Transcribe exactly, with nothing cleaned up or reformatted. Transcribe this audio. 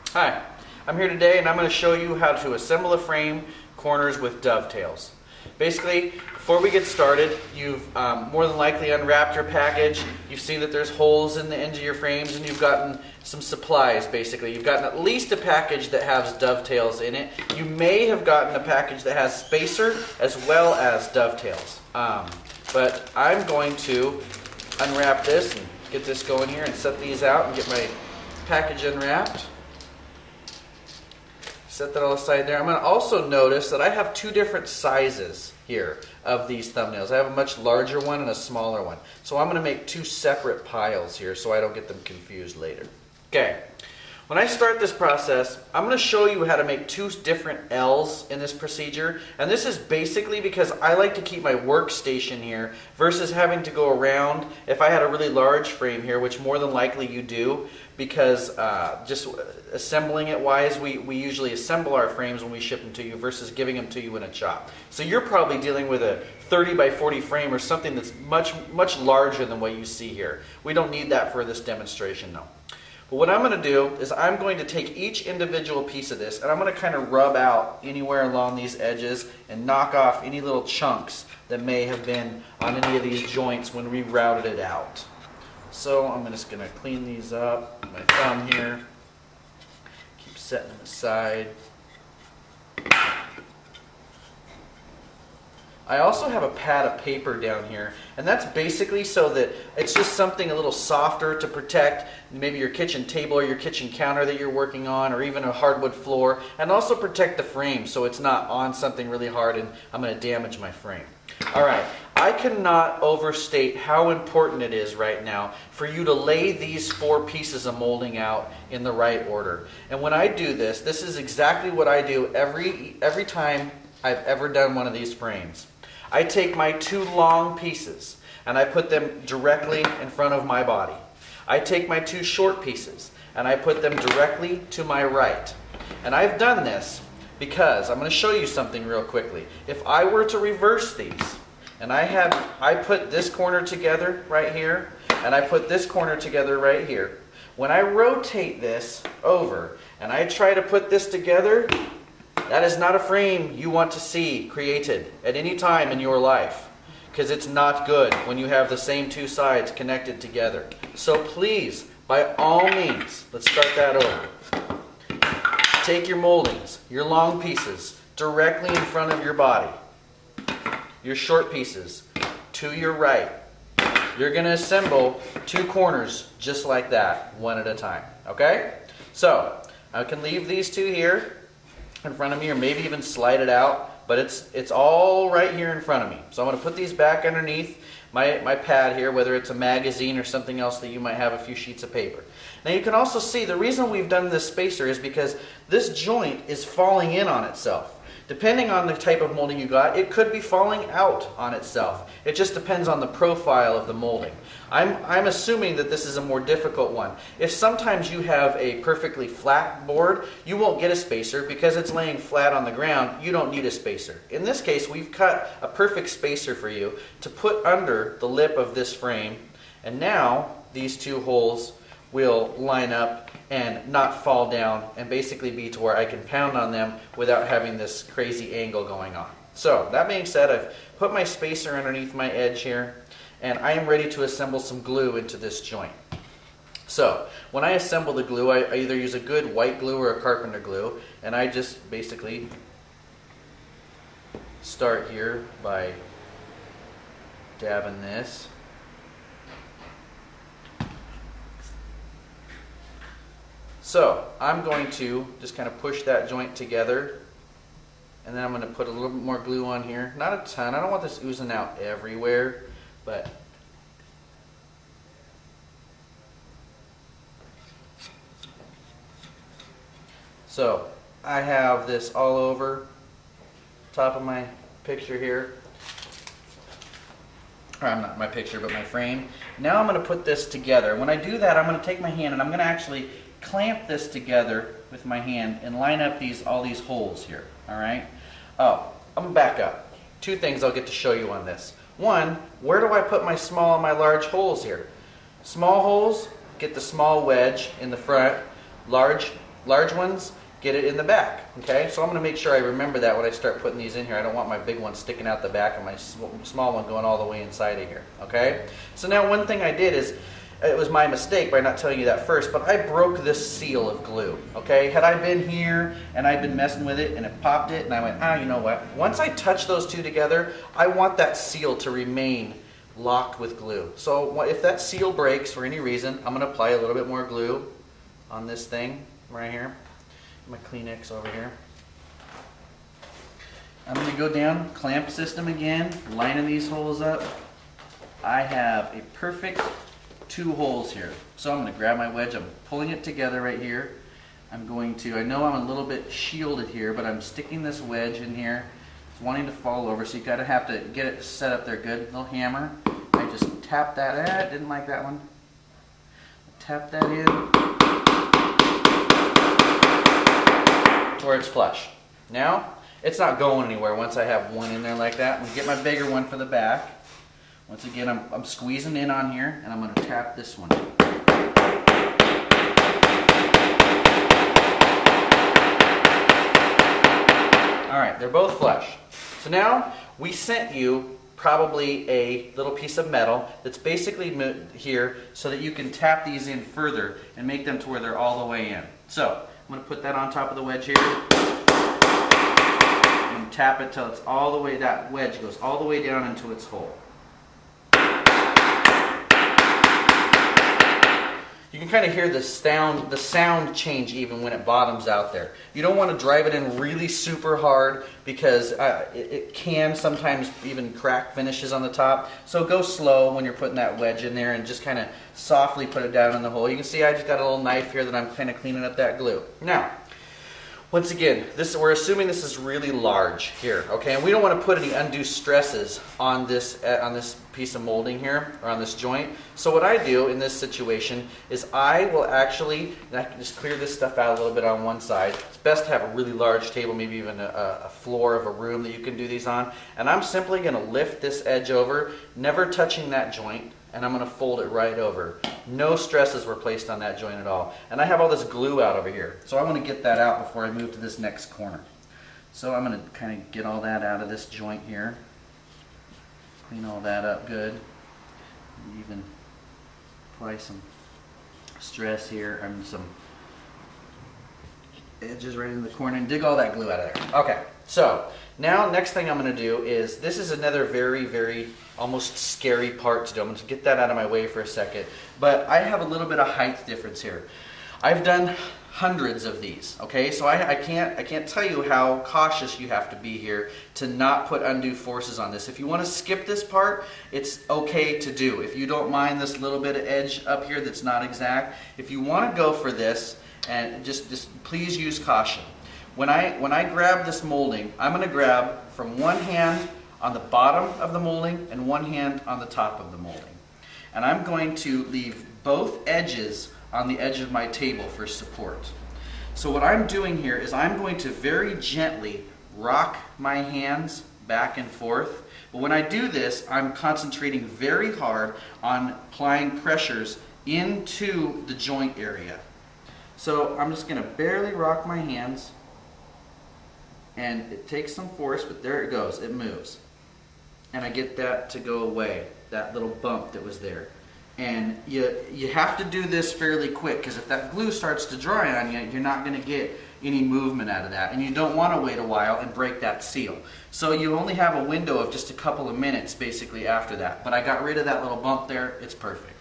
Hi, I'm here today and I'm going to show you how to assemble a frame corners with dovetails. Basically, before we get started, you've um, more than likely unwrapped your package. You've seen that there's holes in the ends of your frames and you've gotten some supplies, basically. You've gotten at least a package that has dovetails in it. You may have gotten a package that has spacer as well as dovetails. Um, but I'm going to unwrap this and get this going here and set these out and get my package unwrapped. Set that all aside there. I'm going to also notice that I have two different sizes here of these thumbnails. I have a much larger one and a smaller one. So I'm going to make two separate piles here so I don't get them confused later. Okay. When I start this process, I'm going to show you how to make two different L's in this procedure. And this is basically because I like to keep my workstation here versus having to go around if I had a really large frame here, which more than likely you do, because uh, just assembling it wise, we, we usually assemble our frames when we ship them to you versus giving them to you in a shop. So you're probably dealing with a thirty by forty frame or something that's much, much larger than what you see here. We don't need that for this demonstration though. But what I'm going to do is I'm going to take each individual piece of this and I'm going to kind of rub out anywhere along these edges and knock off any little chunks that may have been on any of these joints when we routed it out. So I'm just going to clean these up with my thumb here, keep setting them aside. I also have a pad of paper down here, and that's basically so that it's just something a little softer to protect maybe your kitchen table or your kitchen counter that you're working on, or even a hardwood floor, and also protect the frame so it's not on something really hard and I'm going to damage my frame. Alright, I cannot overstate how important it is right now for you to lay these four pieces of molding out in the right order. And when I do this, this is exactly what I do every, every time I've ever done one of these frames. I take my two long pieces and I put them directly in front of my body. I take my two short pieces and I put them directly to my right. And I've done this because I'm going to show you something real quickly. If I were to reverse these and I have I put this corner together right here and I put this corner together right here. When I rotate this over and I try to put this together, that is not a frame you want to see created at any time in your life, because it's not good when you have the same two sides connected together. So please, by all means, let's start that over. Take your moldings, your long pieces, directly in front of your body. Your short pieces to your right. You're going to assemble two corners just like that, one at a time. Okay? So, I can leave these two here in front of me, or maybe even slide it out, but it's it's all right here in front of me. So I'm going to put these back underneath my, my pad here, whether it's a magazine or something else that you might have a few sheets of paper. Now you can also see the reason we've done this spacer is because this joint is falling in on itself. Depending on the type of molding you got, it could be falling out on itself. It just depends on the profile of the molding. I'm, I'm assuming that this is a more difficult one. If sometimes you have a perfectly flat board, you won't get a spacer because it's laying flat on the ground. You don't need a spacer. In this case, we've cut a perfect spacer for you to put under the lip of this frame, and now these two holes will line up and not fall down and basically be to where I can pound on them without having this crazy angle going on. So that being said, I've put my spacer underneath my edge here and I am ready to assemble some glue into this joint. So when I assemble the glue, I, I either use a good white glue or a carpenter glue, and I just basically start here by dabbing this. So I'm going to just kind of push that joint together, and then I'm going to put a little bit more glue on here. Not a ton. I don't want this oozing out everywhere, but so I have this all over top of my picture here. Or I'm not my picture, but my frame. Now I'm going to put this together. When I do that, I'm going to take my hand and I'm going to actually clamp this together with my hand and line up these all these holes here. All right. Oh, I'm gonna back up. Two things I'll get to show you on this. One, where do I put my small and my large holes here? Small holes, get the small wedge in the front. Large large ones, get it in the back. Okay, so I'm going to make sure I remember that when I start putting these in here. I don't want my big one sticking out the back and my small one going all the way inside of here. Okay, so now one thing I did is, it was my mistake by not telling you that first, but I broke this seal of glue. Okay, had I been here and I'd been messing with it and it popped it and I went, ah, you know what? Once I touch those two together, I want that seal to remain locked with glue. So if that seal breaks for any reason, I'm going to apply a little bit more glue on this thing right here. My Kleenex over here. I'm going to go down, clamp system again, lining these holes up. I have a perfect two holes here. So I'm going to grab my wedge, I'm pulling it together right here. I'm going to, I know I'm a little bit shielded here, but I'm sticking this wedge in here. It's wanting to fall over, so you gotta have to get it set up there good. Little hammer. I just tap that, eh, didn't like that one. Tap that in to where it's flush. Now, it's not going anywhere once I have one in there like that. I'm going to get my bigger one for the back. Once again, I'm, I'm squeezing in on here, and I'm going to tap this one. All right, they're both flush. So now we sent you probably a little piece of metal that's basically here so that you can tap these in further and make them to where they're all the way in. So I'm going to put that on top of the wedge here and tap it till it's all the way, that wedge goes all the way down into its hole. You can kind of hear the sound, the sound change even when it bottoms out there. You don't want to drive it in really super hard because uh, it, it can sometimes even crack finishes on the top. So go slow when you're putting that wedge in there and just kind of softly put it down in the hole. You can see I just got a little knife here that I'm kind of cleaning up that glue. Now, once again, this, we're assuming this is really large here, okay? And we don't want to put any undue stresses on this uh, on this piece of molding here, or on this joint. So what I do in this situation is I will actually, and I can just clear this stuff out a little bit on one side. It's best to have a really large table, maybe even a, a floor of a room that you can do these on. And I'm simply going to lift this edge over, never touching that joint, and I'm going to fold it right over. No stresses were placed on that joint at all. And I have all this glue out over here. So I want to get that out before I move to this next corner. So I'm going to kind of get all that out of this joint here. Clean all that up good. Even apply some stress here, and some edges right in the corner, and dig all that glue out of there. Okay, so now next thing I'm going to do is, this is another very, very almost scary part to do. I'm going to get that out of my way for a second. But I have a little bit of height difference here. I've done hundreds of these, okay? So I, I can't I can't tell you how cautious you have to be here to not put undue forces on this. If you want to skip this part, it's okay to do. If you don't mind this little bit of edge up here that's not exact, if you want to go for this, and just, just please use caution. When I, when I grab this molding, I'm going to grab from one hand on the bottom of the molding and one hand on the top of the molding. And I'm going to leave both edges on the edge of my table for support. So what I'm doing here is I'm going to very gently rock my hands back and forth. But when I do this, I'm concentrating very hard on applying pressures into the joint area. So I'm just going to barely rock my hands, and it takes some force, but there it goes, it moves. And I get that to go away, that little bump that was there. And you, you have to do this fairly quick, because if that glue starts to dry on you, you're not going to get any movement out of that. And you don't want to wait a while and break that seal. So you only have a window of just a couple of minutes basically after that. But I got rid of that little bump there, it's perfect.